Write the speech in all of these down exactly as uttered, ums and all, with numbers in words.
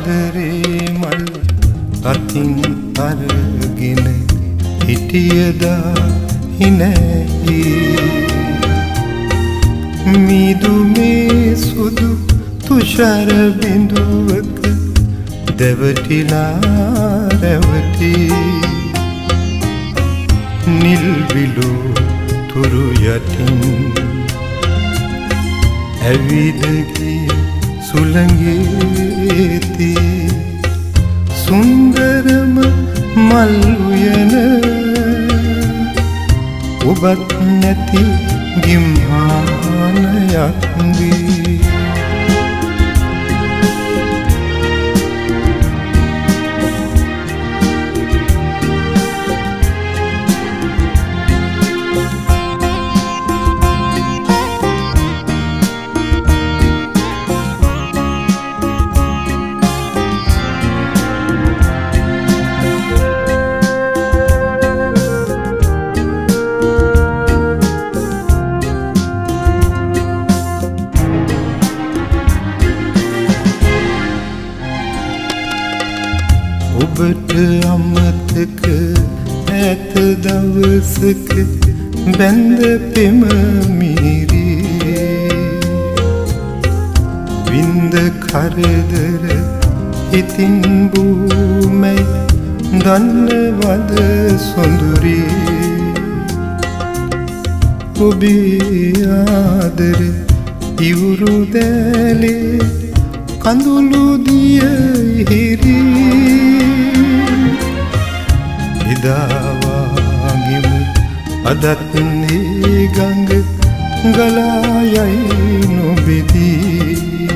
ආදරේ මල් අතින් අරගෙන හිටියදා හිනැයි මිදුමේ සුදු තුෂාර බිඳුවක දැවටිලා රැවටි නිල් විලු තුරු යටින් ඇවිද ගිය සුළඟේති සුන්දරම මල් උයන ඔබත් නැති ගිම්හානයක් දී ඔබට අමතක ඇත දවසක බැඳ පෙම මිරී වින්ද කරදර ඉතින් බූමැයි දන්නවද සොඳුරී ඔබේ ආදර ඉවුරු දැලේ කඳුළු දිය හිරී එදාවාගෙම අදත් ඒ ගඟ ගලා යයි නොබෙදී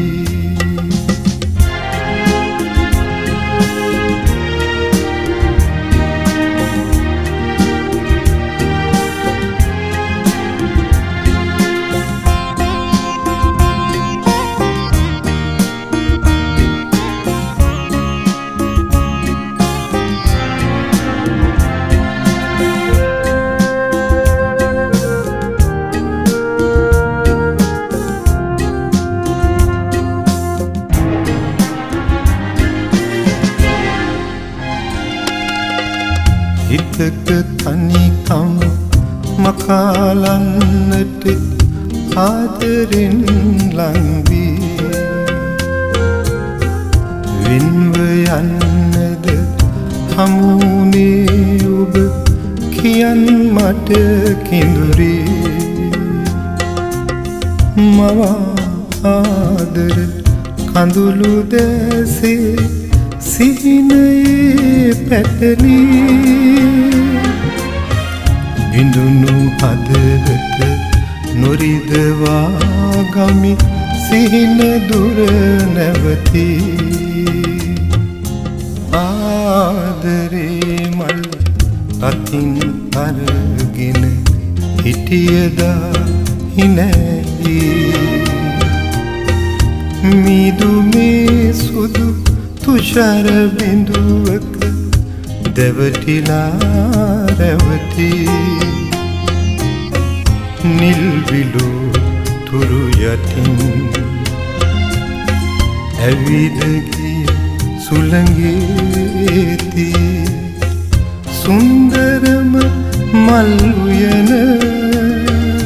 හිතක තනිකම මකාලන්නට ආදරෙන් ලංවී වෙන්ව යන්නද හමුුනේ ඔබ කියන් මට කිඳුරී මවා ආදර කඳුළු දැසේ සිහිනයේ පැටලී බිඳුණු හදවත නොරිදවා ගමි සිහින දුර නැවති ආදරේ මල් අතින් අරගෙන හිටියදා හිනැයි මිදුමේ සුදු තුෂාර බිඳුවක දැවටිලා රැවටි නිල් විලු තුරු යටින් ඇවිද ගිය සුළඟේති සුන්දරම මල් උයන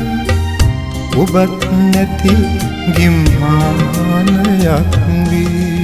ඔබත් නැති ගිම්හානයක් වී